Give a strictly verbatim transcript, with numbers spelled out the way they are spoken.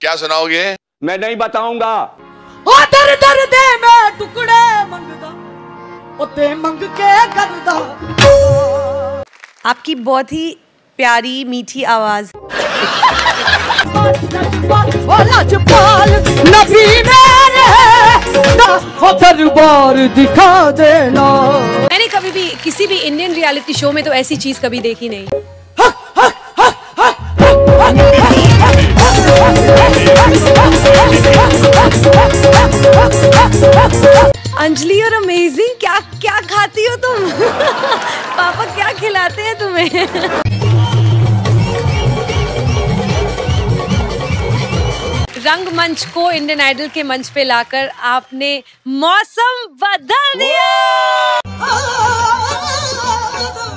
क्या सुनाओगे? मैं नहीं बताऊंगा। ओ दर दर दे मैं टुकड़े मंगदा, ओ ते मंग के करदा। आपकी बहुत ही प्यारी मीठी आवाज। नबी मेरे हो दरबार दिखा देना। मैंने कभी भी किसी भी इंडियन रियलिटी शो में तो ऐसी चीज कभी देखी नहीं। अंजलि और अमेजिंग, क्या क्या खाती हो तुम? पापा क्या खिलाते हैं तुम्हें? रंगमंच को इंडियन आइडल के मंच पे लाकर आपने मौसम बदल दिया।